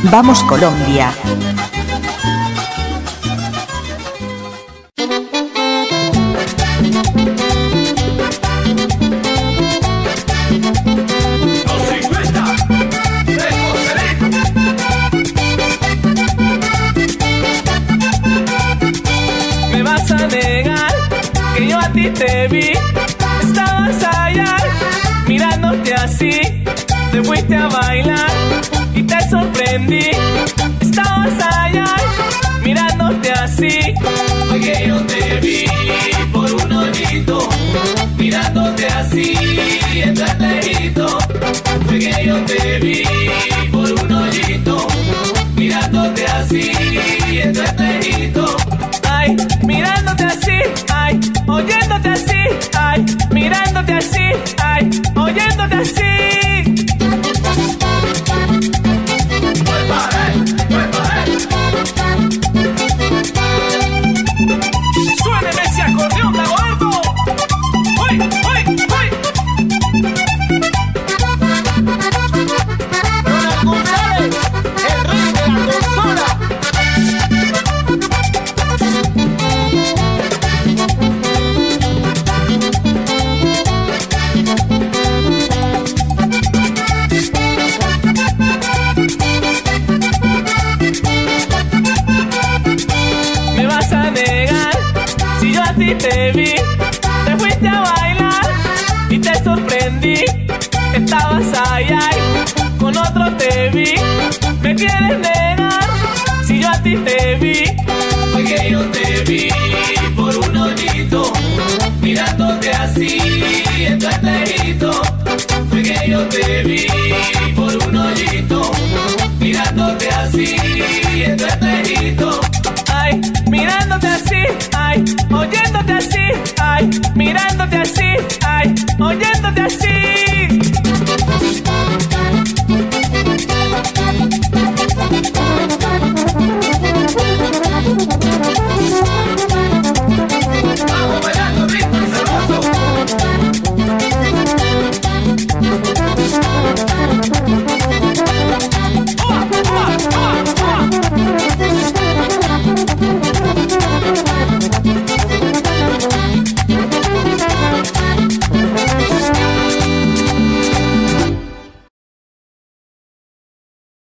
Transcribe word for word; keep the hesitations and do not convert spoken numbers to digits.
Vamos Colombia. Me vas a negar que yo a ti te vi. Estabas allá mirándote así. Te fuiste a bailar y te sorprendí. Estabas allá mirándote así. Fue que yo te vi por un hoyito, mirándote así en tu espejito. Fue que yo te vi por un hoyito, mirándote así en tu espejito. Ay, mirándote así, ay, oyéndote así, ay, mirándote así, ay, oyéndote así. Suéneme ese acordeón, Lago Alto. ¡Uy, uy, uy! Ronald González, el rey de la consola. Me vas a negar si yo a ti te vi. Te fuiste a bailar y te sorprendí. Estabas allá y con otro te vi. Me quieres negar si yo a ti te vi. Fue que yo te vi por un hoyito, mirándote así en tu espejito. Fue que yo te vi